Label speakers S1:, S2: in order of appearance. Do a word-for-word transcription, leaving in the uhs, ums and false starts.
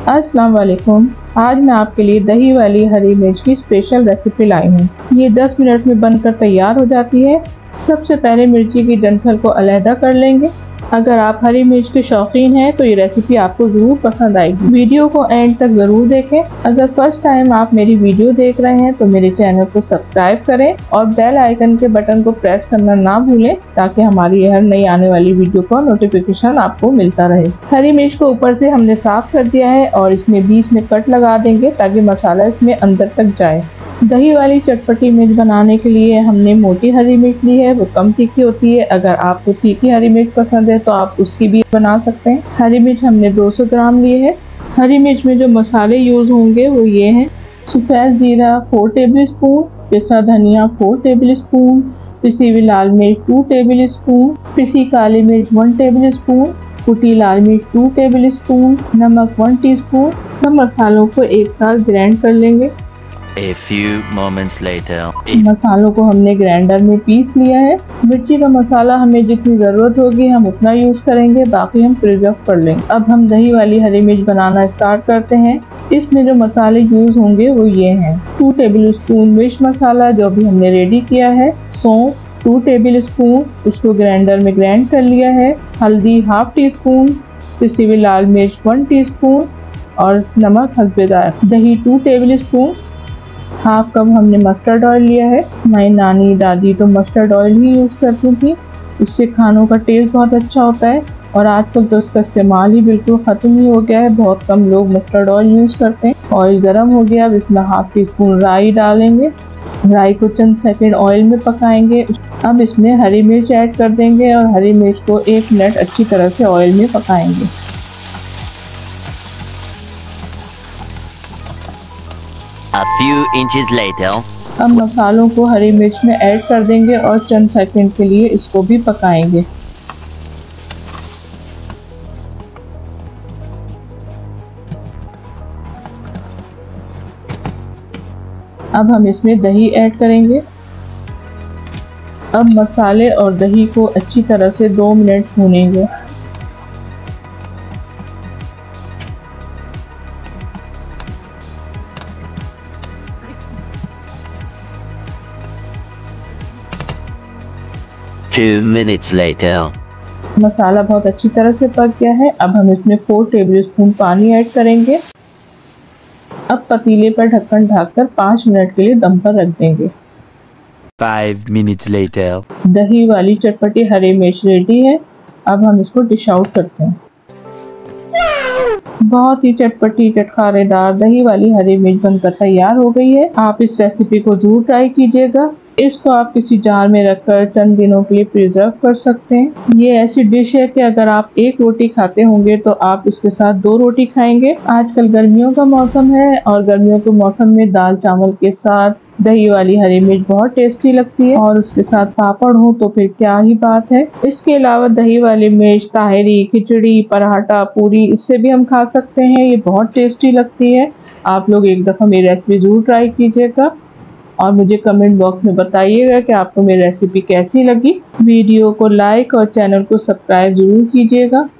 S1: अस्सलाम वालेकुम। आज मैं आपके लिए दही वाली हरी मिर्च की स्पेशल रेसिपी लाई हूँ। ये दस मिनट में बनकर तैयार हो जाती है। सबसे पहले मिर्ची की डंठल को अलहदा कर लेंगे। अगर आप हरी मिर्च के शौकीन हैं तो ये रेसिपी आपको ज़रूर पसंद आएगी। वीडियो को एंड तक ज़रूर देखें। अगर फर्स्ट टाइम आप मेरी वीडियो देख रहे हैं तो मेरे चैनल को सब्सक्राइब करें और बेल आइकन के बटन को प्रेस करना ना भूलें ताकि हमारी हर नई आने वाली वीडियो का नोटिफिकेशन आपको मिलता रहे। हरी मिर्च को ऊपर से हमने साफ कर दिया है और इसमें बीच में कट लगा देंगे ताकि मसाला इसमें अंदर तक जाए। दही वाली चटपटी मिर्च बनाने के लिए हमने मोटी हरी मिर्च ली है, वो कम तीखी होती है। अगर आपको तीखी हरी मिर्च पसंद है तो आप उसकी भी बना सकते हैं। हरी मिर्च हमने दो सौ ग्राम ली है। हरी मिर्च में जो मसाले यूज होंगे वो ये हैं: सफ़ेद जीरा फोर टेबल स्पून, पिसा धनिया फोर टेबल स्पून, पिसी हुई लाल मिर्च टू टेबल स्पून, पिसी काली मिर्च वन टेबल स्पून, कुटी लाल मिर्च टू टेबल स्पून, नमक वन टीस्पून। सब मसालों को एक साथ ग्राइंड कर लेंगे।
S2: A few moments later.
S1: मसालों को हमने ग्राइंडर में पीस लिया है। मिर्ची का मसाला हमें जितनी ज़रूरत होगी हम उतना यूज़ करेंगे, बाकी हम प्रिजर्व कर लेंगे। अब हम दही वाली हरी मिर्च बनाना स्टार्ट करते हैं। इसमें जो मसाले यूज़ होंगे वो ये हैं: टू टेबल स्पून मिर्च मसाला जो भी हमने रेडी किया है, सौंफ टू टेबल स्पून, उसको ग्राइंडर में ग्राइंड कर लिया है, हल्दी हाफ टी स्पून, पिसी हुई लाल मिर्च वन टी स्पून और नमक हस्बे जायका, दही two tablespoon, half cup हमने मस्टर्ड ऑयल लिया है। हमारी नानी दादी तो मस्टर्ड ऑयल ही यूज़ करती थी, इससे खानों का टेस्ट बहुत अच्छा होता है और आजकल तो उसका इस्तेमाल ही बिल्कुल ख़त्म ही हो गया है। बहुत कम लोग मस्टर्ड ऑयल यूज़ करते हैं। ऑयल गर्म हो गया, अब इसमें हाफ टी स्पून राई डालेंगे। राई को चंद सेकंड ऑयल में पकाएंगे। अब इसमें हरी मिर्च ऐड कर देंगे और हरी मिर्च को एक मिनट अच्छी तरह से ऑयल में पकाएंगे।
S2: A few inches later.
S1: अब मसालों को हरी मिर्च में ऐड कर देंगे और चंद सेकंड के लिए इसको भी पकाएंगे। अब हम इसमें दही ऐड करेंगे। अब मसाले और दही को अच्छी तरह से दो मिनट भूनेंगे।
S2: Two minutes later.
S1: मसाला बहुत अच्छी तरह से पक गया है। अब हम इसमें फोर टेबल स्पून पानी ऐड करेंगे। अब पतीले पर ढक्कन ढककर पाँच मिनट के लिए दम पर रख देंगे।
S2: Five minutes later.
S1: दही वाली चटपटी हरी मिर्च रेडी है। अब हम इसको डिश आउट करते हैं। बहुत ही चटपटी चटखारेदार दही वाली हरी मिर्च बनकर तैयार हो गई है। आप इस रेसिपी को जरूर ट्राई कीजिएगा। इसको आप किसी जार में रखकर चंद दिनों के लिए प्रिजर्व कर सकते हैं। ये ऐसी डिश है कि अगर आप एक रोटी खाते होंगे तो आप इसके साथ दो रोटी खाएंगे। आजकल गर्मियों का मौसम है और गर्मियों के मौसम में दाल चावल के साथ दही वाली हरी मिर्च बहुत टेस्टी लगती है और उसके साथ पापड़ हो तो फिर क्या ही बात है। इसके अलावा दही वाली मिर्च ताहिरी, खिचड़ी, पराठा, पूरी इससे भी हम खा सकते हैं। ये बहुत टेस्टी लगती है। आप लोग एक दफ़ा मेरी रेसिपी ज़रूर ट्राई कीजिएगा और मुझे कमेंट बॉक्स में बताइएगा कि आपको मेरी रेसिपी कैसी लगी। वीडियो को लाइक और चैनल को सब्सक्राइब ज़रूर कीजिएगा।